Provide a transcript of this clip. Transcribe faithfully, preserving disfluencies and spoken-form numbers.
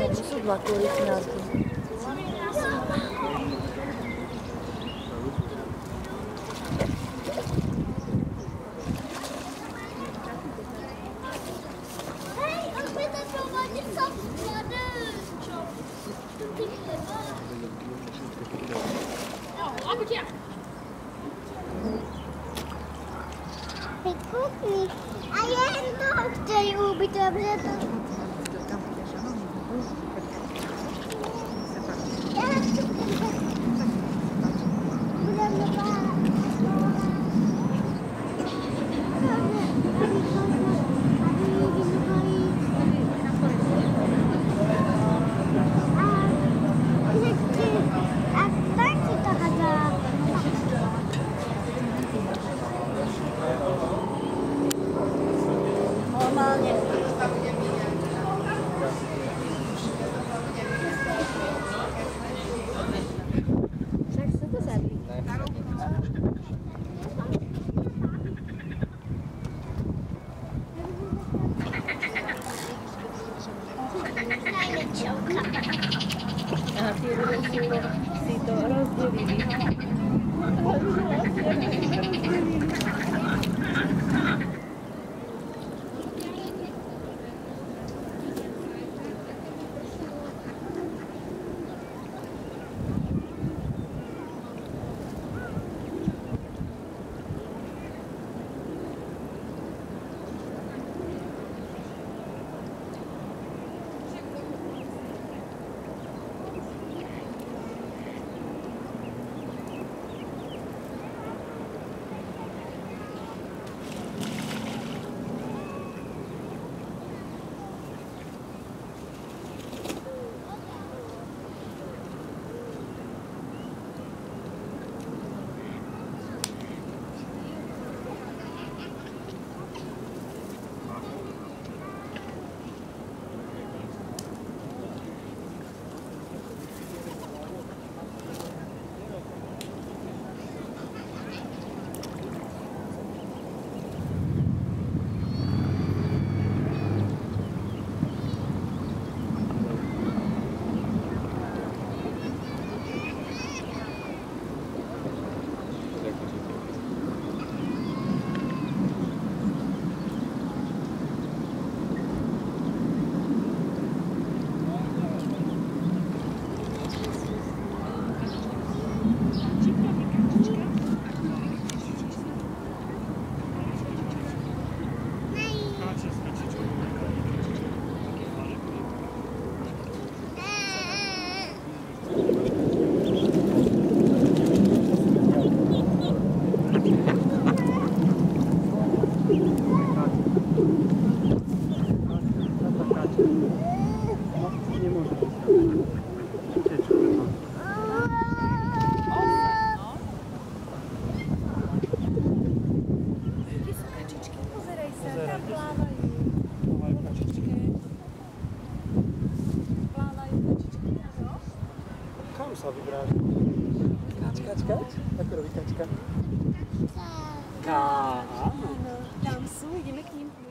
To sú dva kuličňárky. Kukni. A jen toho chtějí ubít, protože to... Budeme bát. Normálne. Však sa to sadí. A tie ľudia si to rozdelili. Kam sa vybráš? Kač, kač, kač? Ako robí kačka? Ká. Áno, tam sú, ideme k ním.